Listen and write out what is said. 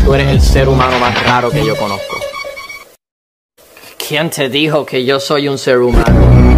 Tú eres el ser humano más raro que yo conozco. ¿Quién te dijo que yo soy un ser humano?